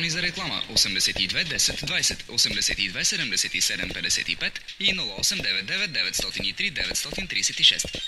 телефони за реклама 82 10 20, 82 77 55 и 08 99 903 936.